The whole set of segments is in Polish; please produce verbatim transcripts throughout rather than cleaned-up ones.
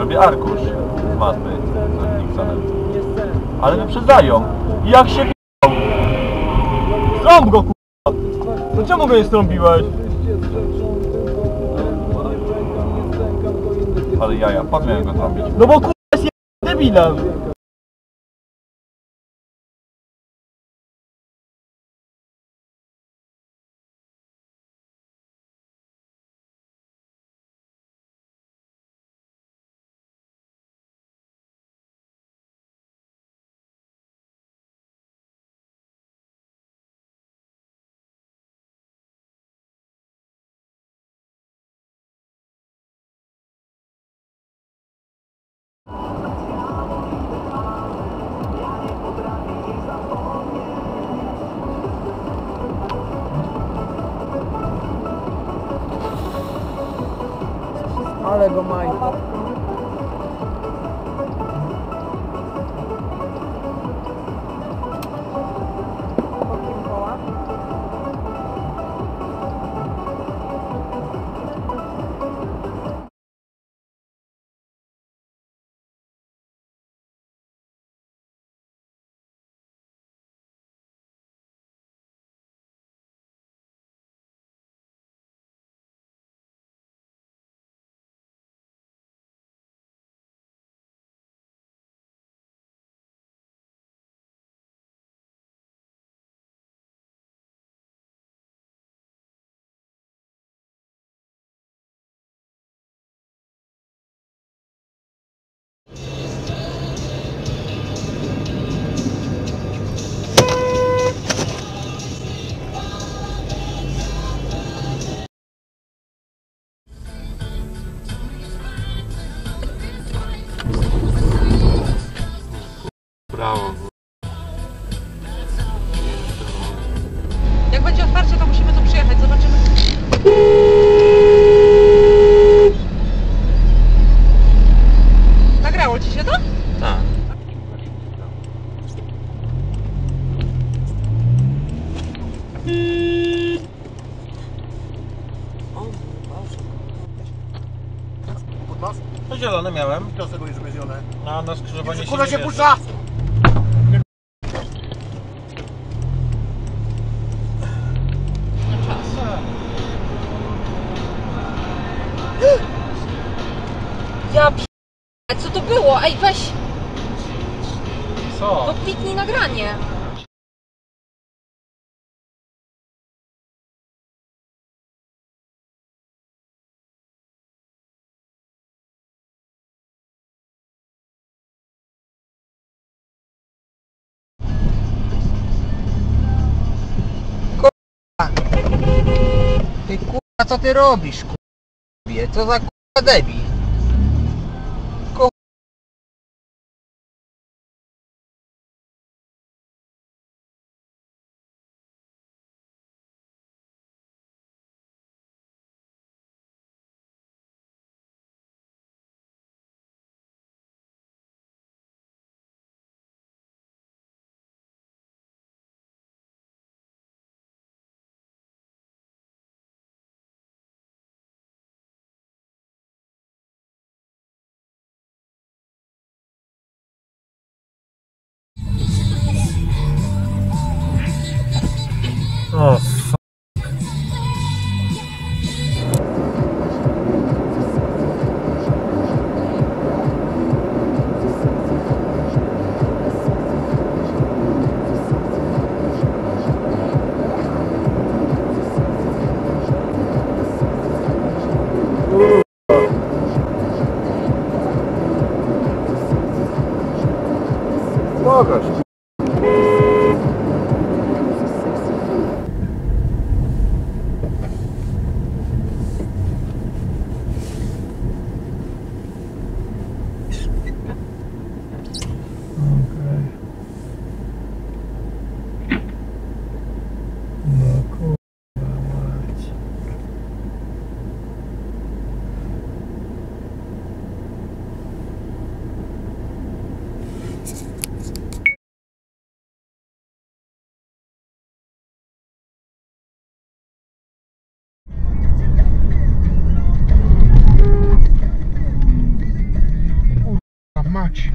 sobie arkusz z matmy z Nixonem. Ale wyprzedzają. Jak się p***ał? Strąb go k***a! No czemu go nie strąbiłeś? Ale jaja, pan miałem go trąbić. No bo k***a jest debilem! Ale go maj. Brawo. Jak będzie otwarcie, to musimy tu przyjechać, zobaczymy. Nagrało ci się to? Tak. O Boże. To zielone miałem. Dlaczego jest zielone? A na skrzyżowanie się Kurwa nie się bierze. puszcza! Ja p... Co to było? Ej, weź! Co? No kliknij nagranie. Ty kurwa, co ty robisz, kurwa? Co za kurwa debil? Kurwa. O, Pokaż. mać.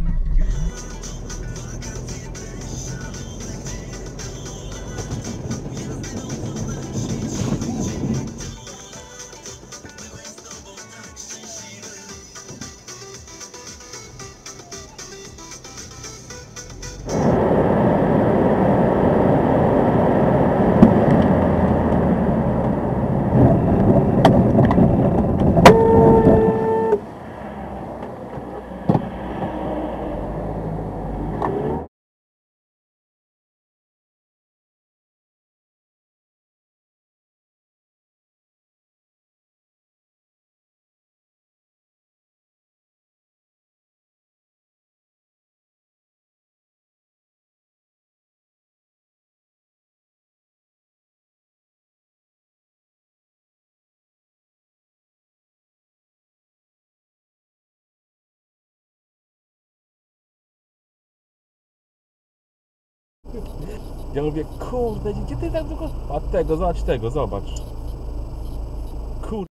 Ja mówię, kurde, gdzie ty tak długo... A tego, zobacz tego, zobacz. Kurde.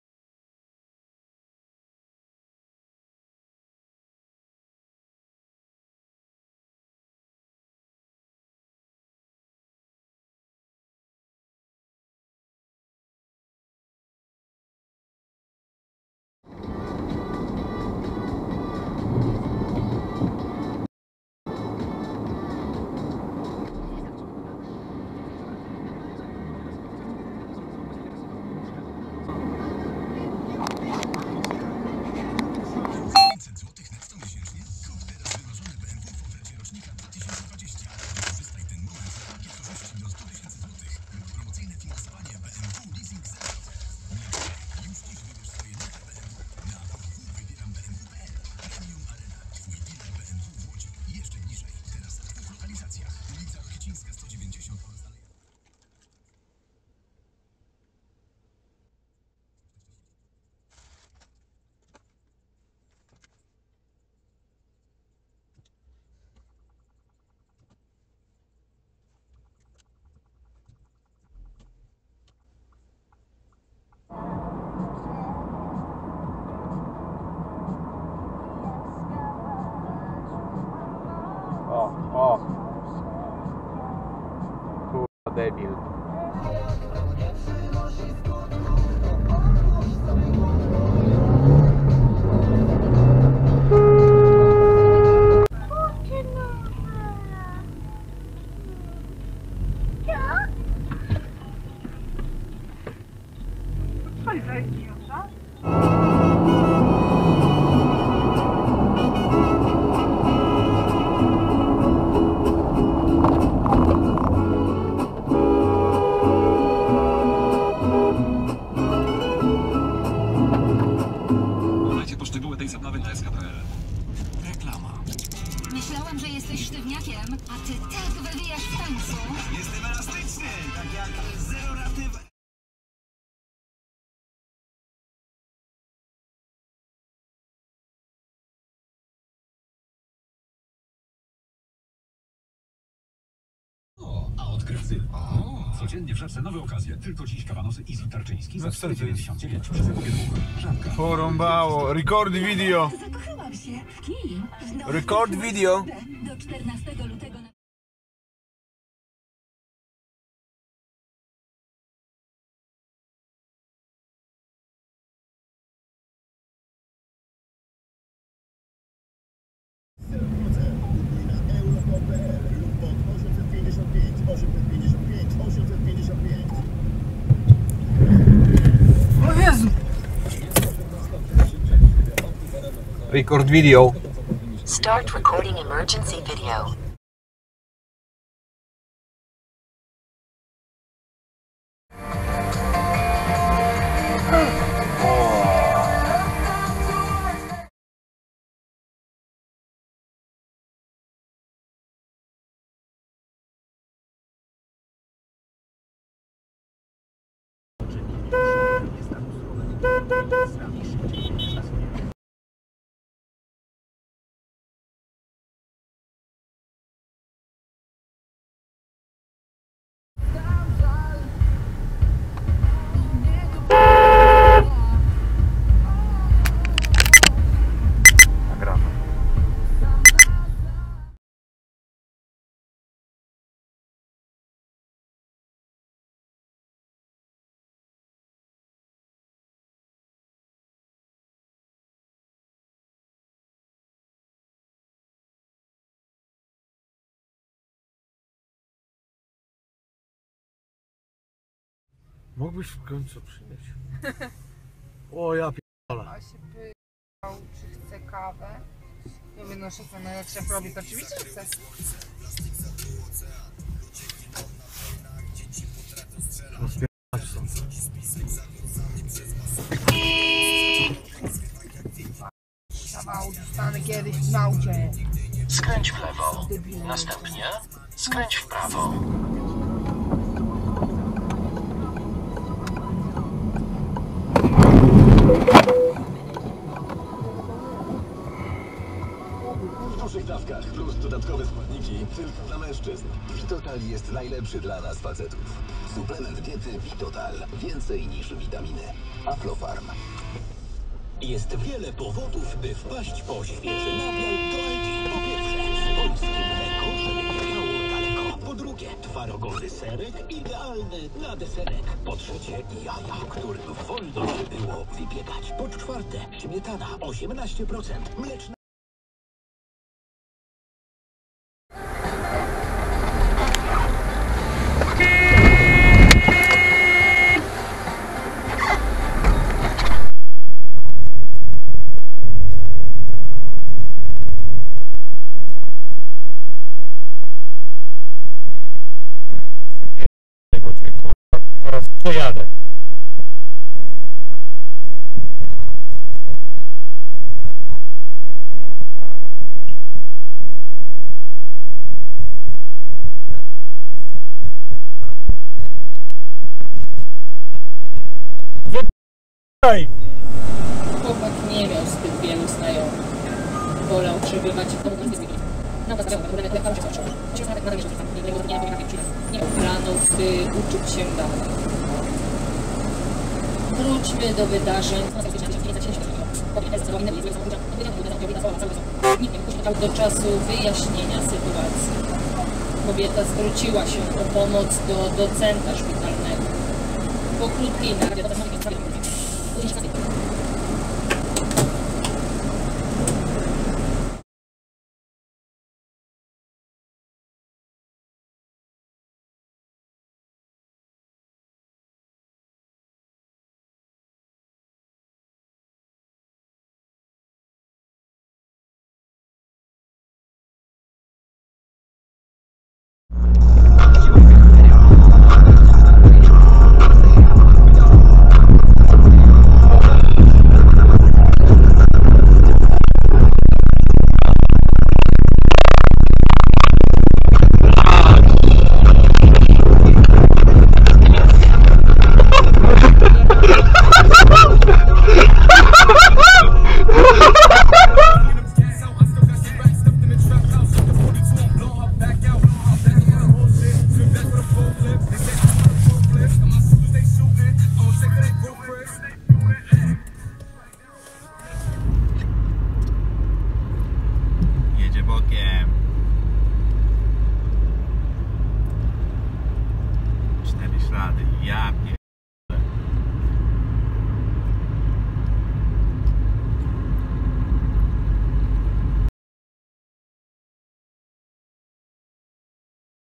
O, o. Kurwa, debil. Myślałam, że jesteś sztywniakiem, a ty tak wywijasz w tańcu. Jestem elastyczny, tak jak zero raty w... O, a odkrywcy. O, codziennie w Żabce nowe okazje. Tylko dziś kawanosy Easy Tarczyński za cztery dziewięćdziesiąt dziewięć przy zakupie dwóch. Żabka. Porąbało. Record video. Zakochałam się. W kim? W Record video. Do czternastego lutego na... O Jezu. Record video. Start recording emergency video. Nagramy. Mógłbyś w końcu przynieść? O, ja p***ale. A się pytał, czy chce kawę. Ja mówię, no szefie, no jak szef robi, to oczywiście chce. Rozpierdalać stąd. Kawał, dostanę kiedyś w naucie. Skręć w lewo. Następnie skręć w prawo. W dużych dawkach plus dodatkowe składniki tylko dla mężczyzn. Vitotal jest najlepszy dla nas facetów. Suplement diety Vitotal. Więcej niż witaminy. Aflofarm. Jest wiele powodów, by wpaść po świeży nabiał do L G. Po pierwsze, polskie mleko, żeby nie miało daleko. Po drugie, twarogowy serek, idealny na deserek. Po trzecie, jaja, którym wolno się było wybiegać. Po czwarte, śmietana osiemnaście procent, mleczna. Teraz przejadę. Wypij! Chłopak nie miał zbyt wielu znajomych. Wolał przebywać w domu z zwykłych. Na was zawiodłem, bo nawet się zaczął. Chociaż nawet nadal jeszcze tam nie było, nie powiem, jak nie miał planów, by uczyć się dalej. Wróćmy do wydarzeń. Nikt nie poświęcał do czasu wyjaśnienia sytuacji. Kobieta zwróciła się o pomoc do docenta szpitalnego. Po krótkiej naradzie Jedzie bokiem. Cztery ślady. Ja pier...